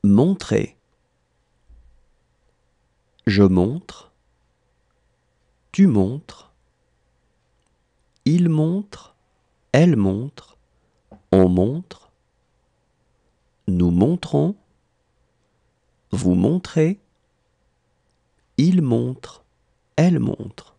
Montrer. Je montre. Tu montres. Il montre. Elle montre. On montre. Nous montrons. Vous montrez. Il montre. Elle montre.